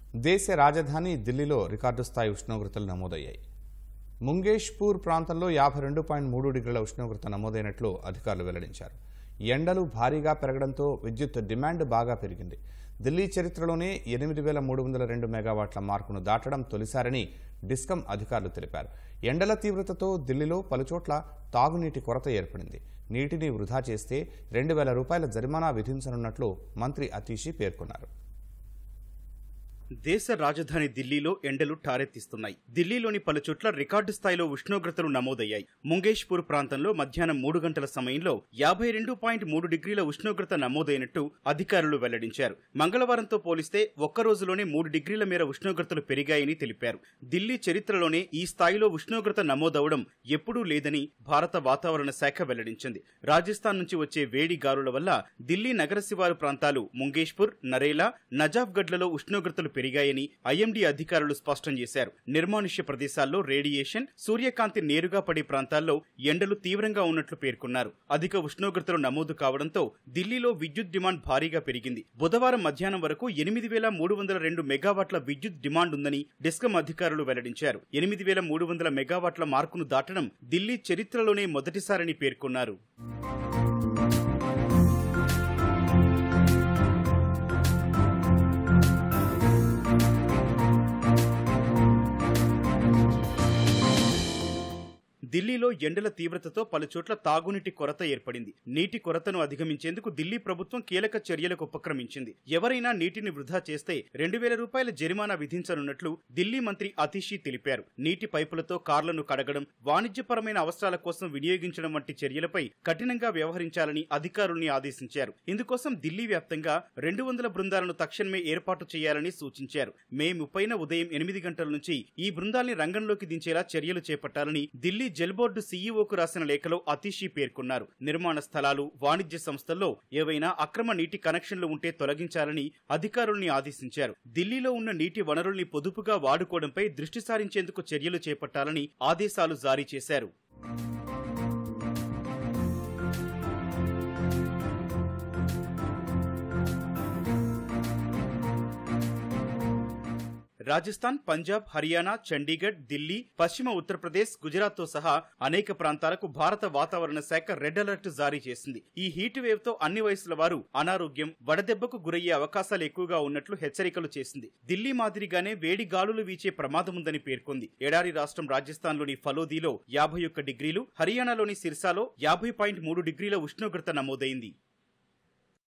దేశ రాజధాని ఢిల్లీలో రికార్డు స్థాయి ఉష్ణోగ్రతలు నమోదయ్యాయి. ముంగేష్పూర్ ప్రాంతంలో 52.3 డిగ్రీల ఉష్ణోగ్రత నమోదైనట్లు అధికారులు వెల్లడించారు. ఎండలు భారీగా పెరగడంతో విద్యుత్ డిమాండ్ బాగా పెరిగింది. ఢిల్లీ చరిత్రలోనే 8,302 మెగావాట్ల మార్కును దాటడం తొలిసారని డిస్కమ్ అధికారులు తెలిపారు. ఎండల తీవ్రతతో ఢిల్లీలో పలుచోట్ల తాగునీటి కొరత ఏర్పడింది. నీటిని వృధా చేస్తే 2,000 రూపాయల జరిమానా విధించనున్నట్లు మంత్రి అతీషి పేర్కొన్నారు. దేశ రాజధాని ఢిల్లీలో ఎండలు ఠారెత్తిస్తున్నాయి. ఢిల్లీలోని పలుచోట్ల రికార్డు స్థాయిలో ఉష్ణోగ్రతలు నమోదయ్యాయి. ముంగేష్పూర్ ప్రాంతంలో మధ్యాహ్నం 3 గంటల సమయంలో 52.3 డిగ్రీల ఉష్ణోగ్రత నమోదైనట్టు అధికారులు వెల్లడించారు. మంగళవారంతో పోలిస్తే ఒక్కరోజులోనే 3 డిగ్రీల మేర ఉష్ణోగ్రతలు పెరిగాయని తెలిపారు. ఢిల్లీ చరిత్రలోనే ఈ స్థాయిలో ఉష్ణోగ్రత నమోదవడం ఎప్పుడూ లేదని భారత వాతావరణ శాఖ వెల్లడించింది. రాజస్థాన్ నుంచి వచ్చే వేడి గాలుల వల్ల ఢిల్లీ నగర శివారు ప్రాంతాలు ముంగేష్పూర్, నరేలా, నజాఫ్గఢ్లలో ఉష్ణోగ్రతలు పెరిగాయని ఐఎండీ అధికారులు స్పష్టం చేశారు. నిర్మానుష్య ప్రదేశాల్లో రేడియేషన్, సూర్యకాంతి నేరుగా పడే ప్రాంతాల్లో ఎండలు తీవ్రంగా ఉన్నట్లు పేర్కొన్నారు. అధిక ఉష్ణోగ్రతలు నమోదు కావడంతో ఢిల్లీలో విద్యుత్ డిమాండ్ భారీగా పెరిగింది. బుధవారం మధ్యాహ్నం వరకు 8,302 మెగావాట్ల విద్యుత్ డిమాండ్ ఉందని డిస్కమ్ అధికారులు వెల్లడించారు. 8,300 మెగావాట్ల మార్కును దాటడం ఢిల్లీ చరిత్రలోనే మొదటిసారని పేర్కొన్నారు. ఢిల్లీలో ఎండల తీవ్రతతో పలుచోట్ల తాగునీటి కొరత ఏర్పడింది. నీటి కొరతను అధిగమించేందుకు ఢిల్లీ ప్రభుత్వం కీలక చర్యలకు ఉపక్రమించింది. ఎవరైనా నీటిని వృధా చేస్తే 2,000 రూపాయల జరిమానా విధించనున్నట్లు ఢిల్లీ మంత్రి అతీషి తెలిపారు. నీటి పైపులతో కార్లను కడగడం, వాణిజ్యపరమైన అవసరాల కోసం వినియోగించడం వంటి చర్యలపై కఠినంగా వ్యవహరించాలని అధికారుల్ని ఆదేశించారు. ఇందుకోసం ఢిల్లీ వ్యాప్తంగా 200 బృందాలను తక్షణమే ఏర్పాటు చేయాలని సూచించారు. మే 30న ఉదయం 8 గంటల నుంచి ఈ బృందాల్ని రంగంలోకి దించేలా చర్యలు చేపట్టాలని ఢిల్లీ జల్ బోర్డు సీఈఓకు రాసిన లేఖలో అతీషి పేర్కొన్నారు. నిర్మాణ స్థలాలు, వాణిజ్య సంస్థల్లో ఏవైనా అక్రమ నీటి కనెక్షన్లు ఉంటే తొలగించాలని అధికారుల్ని ఆదేశించారు. ఢిల్లీలో ఉన్న నీటి వనరుల్ని పొదుపుగా వాడుకోవడంపై దృష్టి సారించేందుకు చర్యలు చేపట్టాలని ఆదేశాలు జారీ చేశారు. రాజస్థాన్, పంజాబ్, హర్యానా, చండీగఢ్, ఢిల్లీ, పశ్చిమ ఉత్తరప్రదేశ్, గుజరాత్ తో సహా అనేక ప్రాంతాలకు భారత వాతావరణ శాఖ రెడ్ అలర్ట్ జారీ చేసింది. ఈ హీట్ వేవ్ తో అన్ని వయసుల వారు అనారోగ్యం, వడదెబ్బకు గురయ్యే అవకాశాలు ఎక్కువగా ఉన్నట్లు హెచ్చరికలు చేసింది. ఢిల్లీ మాదిరిగానే వేడి గాలులు వీచే ప్రమాదముందని పేర్కొంది. ఎడారి రాష్ట్రం రాజస్థాన్లోని ఫలోదీలో 51 డిగ్రీలు, హర్యానాలోని సిర్సాలో 50.3 డిగ్రీల ఉష్ణోగ్రత నమోదైంది.